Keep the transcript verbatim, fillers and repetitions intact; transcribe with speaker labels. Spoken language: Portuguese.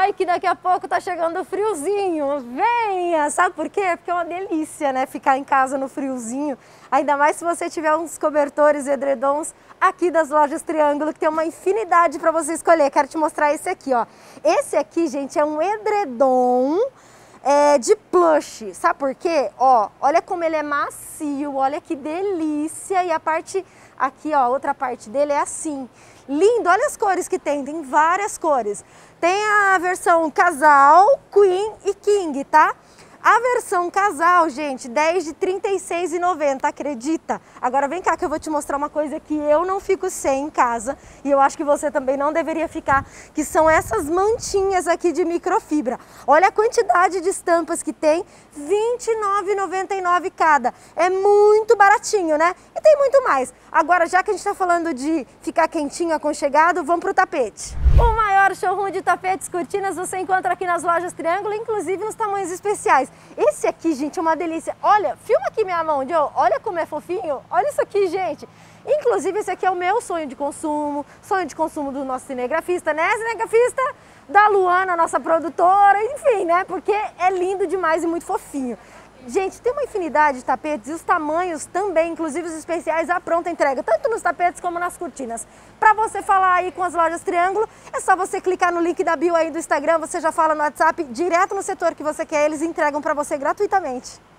Speaker 1: Ai, que daqui a pouco tá chegando o friozinho. Venha! Sabe por quê? Porque é uma delícia, né? Ficar em casa no friozinho. Ainda mais se você tiver uns cobertores e edredons aqui das lojas Triângulo, que tem uma infinidade para você escolher. Quero te mostrar esse aqui, ó. Esse aqui, gente, é um edredom é, de plush. Sabe por quê? Ó, olha como ele é macio, olha que delícia. E a parte aqui, ó, outra parte dele é assim. Lindo, olha as cores que tem, tem várias cores. Tem a versão casal, queen e king, tá? A versão casal, gente, dez de trinta e seis reais e noventa centavos, acredita? Agora vem cá que eu vou te mostrar uma coisa que eu não fico sem em casa e eu acho que você também não deveria ficar, que são essas mantinhas aqui de microfibra. Olha a quantidade de estampas que tem, vinte e nove reais e noventa e nove centavos cada. É muito baratinho, né? E tem muito mais. Agora, já que a gente está falando de ficar quentinho, aconchegado, vamos pro tapete. O maior showroom de tapetes cortinas você encontra aqui nas lojas Triângulo, inclusive nos tamanhos especiais. Esse aqui, gente, é uma delícia. Olha, filma aqui minha mão, Joe. Olha como é fofinho. Olha isso aqui, gente. Inclusive, esse aqui é o meu sonho de consumo, sonho de consumo do nosso cinegrafista, né, cinegrafista? Da Luana, nossa produtora, enfim, né? Porque é lindo demais e muito fofinho. Gente, tem uma infinidade de tapetes e os tamanhos também, inclusive os especiais, à pronta entrega, tanto nos tapetes como nas cortinas. Para você falar aí com as lojas Triângulo, é só você clicar no link da bio aí do Instagram, você já fala no WhatsApp, direto no setor que você quer, eles entregam para você gratuitamente.